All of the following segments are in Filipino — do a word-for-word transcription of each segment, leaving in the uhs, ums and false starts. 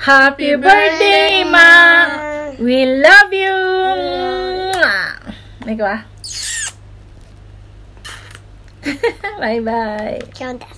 Happy birthday, Ma! We love you! May ko ah. Bye-bye.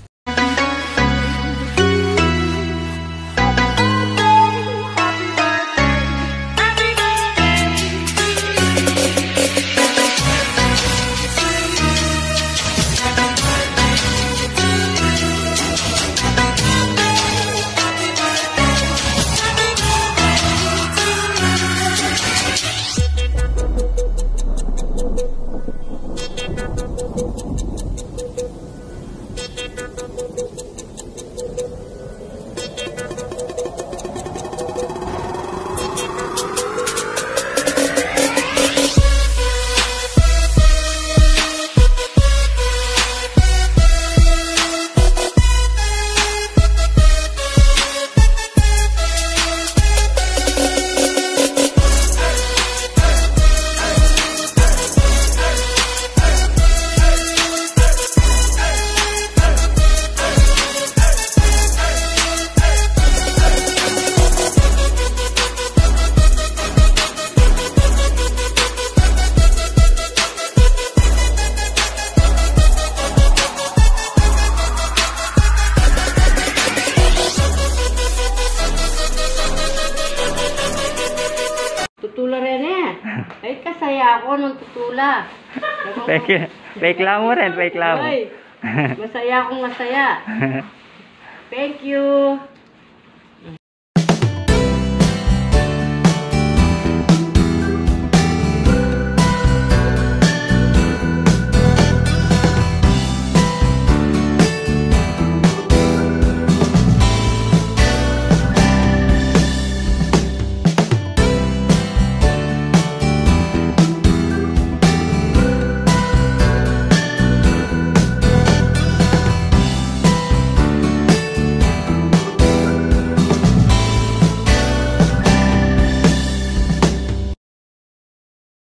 Tutula rin eh. Ay, kasaya ako nung tutula. Fake, fake lang mo rin, fake lang mo. Ay, masaya akong masaya. Thank you.